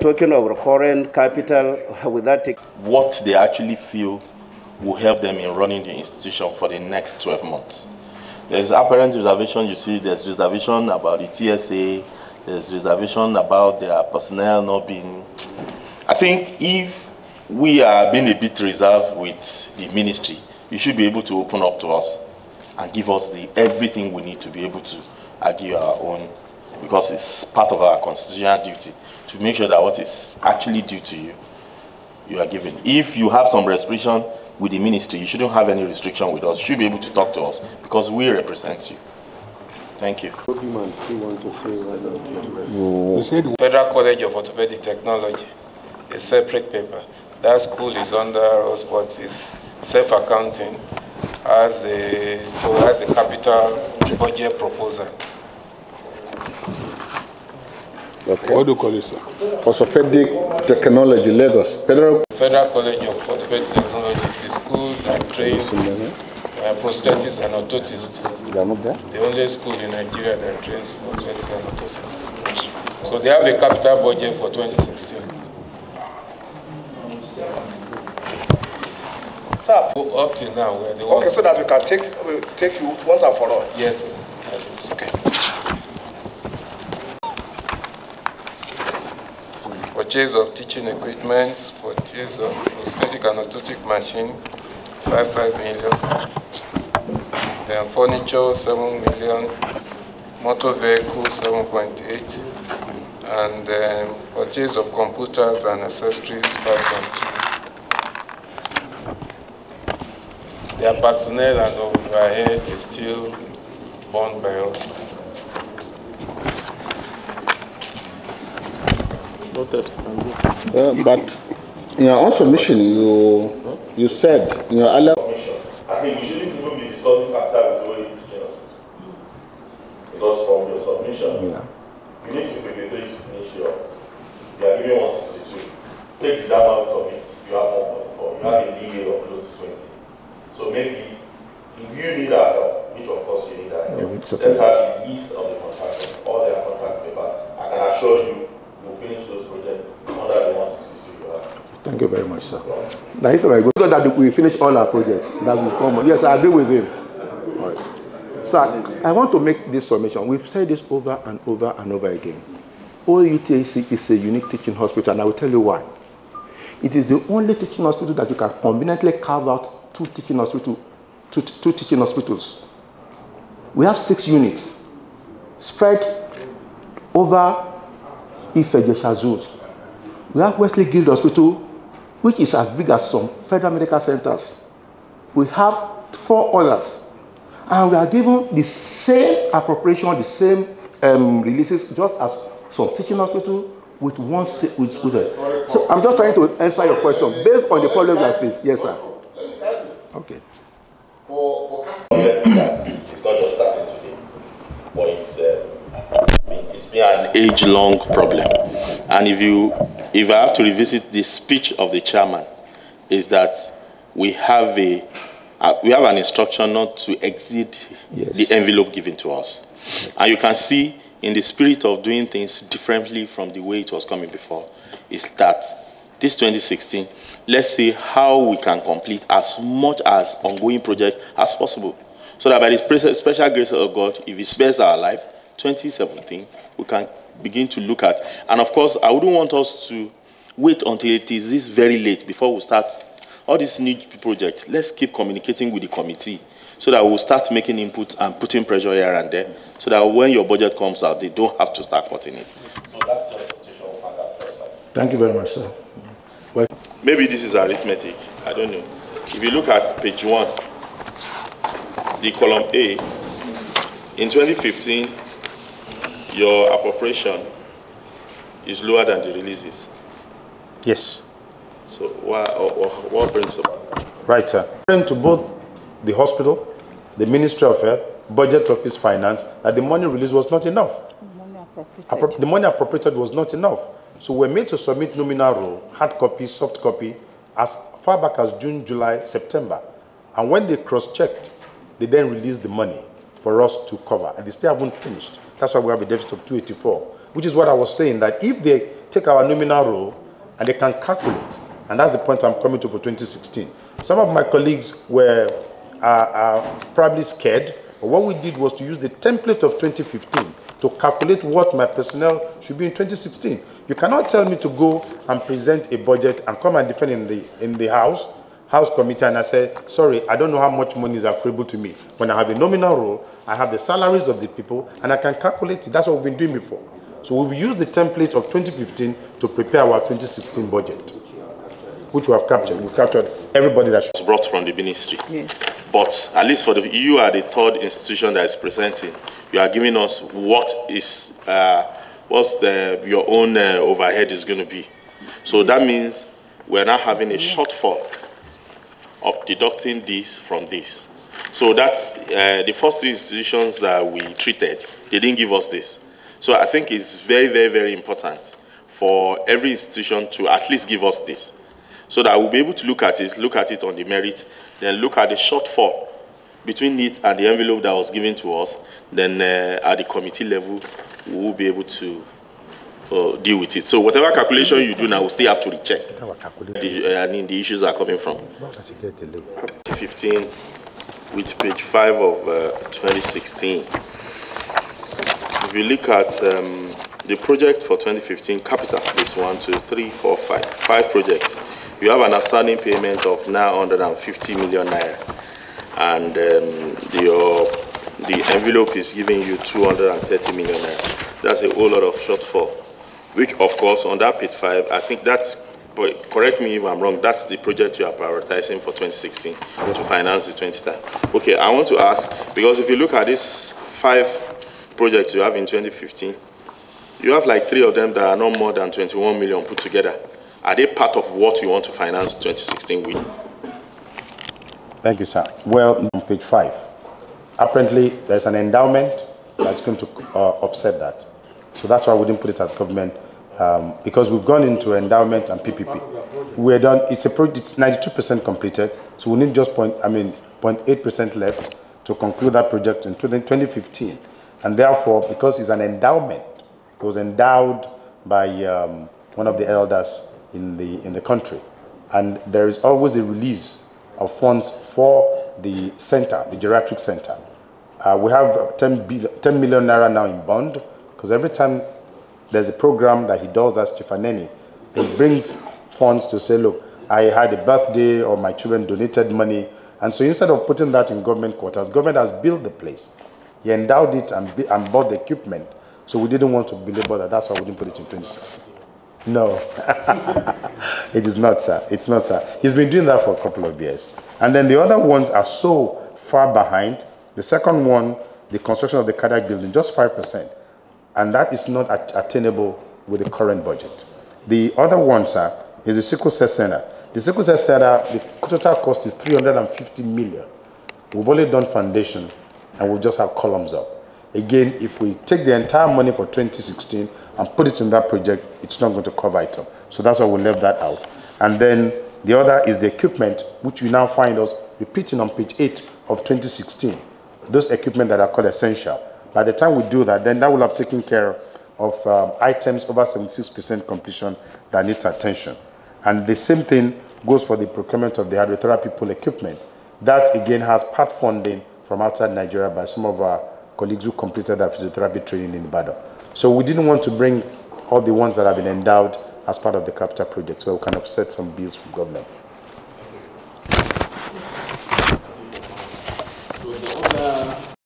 Talking of recurrent capital, with that, what they actually feel will help them in running the institution for the next 12 months. There's apparent reservation, you see, there's reservation about the TSA, there's reservation about their personnel not being... I think if we are being a bit reserved with the ministry, you should be able to open up to us and give us everything we need to be able to argue our own, because it's part of our constitutional duty to make sure that what is actually due to you, you are given. If you have some restriction with the ministry, you shouldn't have any restriction with us. You should be able to talk to us because we represent you. Thank you. Federal College of Orthopedic Technology, a separate paper. That school is under us, but it's self-accounting as a capital budget proposal. Okay. What do you call it, sir? Orthopedic Technology, Lagos. Federal College of Orthopedic Technology is a school that trains prosthetists and orthotists. They are not there? The only school in Nigeria that trains prosthetists and orthotists. So they have a capital budget for 2016. Sir, up till now, we're the okay, so that we can take you once and for all. Yes, sir. Okay. Purchase of teaching equipment, purchase of prosthetic and orthotic machine, 5 million. Then furniture, 7 million. Motor vehicle, 7.8. And then purchase of computers and accessories, 5.2. Their personnel and overhead is still borne by us. But in your own submission, you said in your earlier submission, I think we shouldn't even be discussing capital with the because from your submission, you need to 53 to finish your. You are giving 162. Take the down out of it, you have 144. You have a leeway of close to 20. So maybe if you need our help, which of course you need our help, let's have the list of the contractors, all their contract papers. I can assure you, we'll finish those projects under the 162 you have. Thank you very much, sir. Now, if I go, that we finish all our projects, that will come. Yes, I agree with him. All right. Sir, I want to make this submission. We've said this over and over and over again. OUTAC is a unique teaching hospital, and I will tell you why. It is the only teaching hospital that you can conveniently carve out two teaching hospitals. We have 6 units spread over Ife-Jesha zones. We have Wesley Guild Hospital, which is as big as some federal medical centers. We have 4 others. And we are given the same appropriation, the same releases, just as some teaching hospital with one state. So I'm just trying to answer your question based on the problem we have faced. Yes, sir. Okay. It's not just starting today, but it's been an age-long problem. And if I have to revisit the speech of the chairman, is that we have an instruction not to exceed the envelope given to us. And you can see in the spirit of doing things differently from the way it was coming before, is that this 2016, let's see how we can complete as much as ongoing project as possible. So that by the special grace of God, if He spares our life, 2017, we can begin to look at. And of course, I wouldn't want us to wait until it is this very late before we start all these new projects. Let's keep communicating with the committee so that we'll start making input and putting pressure here and there so that when your budget comes out, they don't have to start cutting it. So that's just the situation we'll find ourselves at. Thank you very much, sir. Well, maybe this is arithmetic. I don't know. If you look at page 1, the column A, in 2015, your appropriation is lower than the releases. Yes. So what brings about? Right, sir. According to both the hospital, the Ministry of Health, Budget Office, Finance, that the money released was not enough. The money appropriated was not enough. So we're made to submit nominal roll, hard copy, soft copy, as far back as June, July, September. And when they cross-checked, they then released the money for us to cover. And they still haven't finished. That's why we have a deficit of 284, which is what I was saying, that if they take our nominal role and they can calculate. And that's the point I'm coming to for 2016. Some of my colleagues were probably scared, but what we did was to use the template of 2015 to calculate what my personnel should be in 2016. You cannot tell me to go and present a budget and come and defend in the House committee, and I say, sorry, I don't know how much money is accruable to me. When I have a nominal role, I have the salaries of the people, and I can calculate it. That's what we've been doing before. So we've used the template of 2015 to prepare our 2016 budget, which we have captured. We've captured everybody that was brought from the ministry. Yes. But at least for you are the third institution that is presenting. You are giving us what is your own overhead is going to be. So that means we're now having a shortfall of deducting this from this. So that's the first two institutions that we treated. They didn't give us this. So I think it's very, very, very important for every institution to at least give us this, so that we'll be able to look at it on the merit, then look at the shortfall between it and the envelope that was given to us. Then at the committee level, we will be able to deal with it. So whatever calculation you do now, we'll still have to recheck. The issues are coming from 2015 with page 5 of 2016. If you look at the project for 2015, capital is 1, 2, 3, 4, 5 projects. You have an outstanding payment of 950 million naira, and the envelope is giving you 230 million naira. That's a whole lot of shortfall, which of course on that page 5, I think that's, correct me if I'm wrong, that's the project you are prioritizing for 2016 to finance the 2010. Okay, I want to ask, because if you look at these 5 projects you have in 2015, you have like 3 of them that are not more than 21 million put together. Are they part of what you want to finance 2016 with? Thank you, sir. Well, on page 5, apparently there's an endowment that's going to offset that. So that's why we didn't put it as government, because we've gone into endowment and PPP. We're done. It's 92% completed, so we need just 0.8% left to conclude that project in 2015. And therefore, because it's an endowment, it was endowed by one of the elders in the country, and there is always a release of funds for the center, the geriatric center. We have 10 million naira now in bond, because every time there's a program that he does, that's Chifaneni, he brings funds to say, look, I had a birthday or my children donated money. And so instead of putting that in government quarters, government has built the place. He endowed it and bought the equipment. So we didn't want to belabor that. That's why we didn't put it in 2016. No, it is not, sir. It's not, sir. He's been doing that for a couple of years. And then the other ones are so far behind. The second one, the construction of the cardiac building, just 5%. And that is not attainable with the current budget. The other one, sir, is the sickle cell center. The sickle cell center, the total cost is 350 million. We've only done foundation, and we've just had columns up. Again, if we take the entire money for 2016 and put it in that project, it's not going to cover it up. So that's why we left that out. And then the other is the equipment, which we now find us repeating on page 8 of 2016. Those equipment that are called essential. By the time we do that, then that will have taken care of items over 76% completion that needs attention. And the same thing goes for the procurement of the radiotherapy pool equipment. That again has part funding from outside Nigeria by some of our colleagues who completed their physiotherapy training in Ibadan. So we didn't want to bring all the ones that have been endowed as part of the capital project, so we kind of set some bills from government.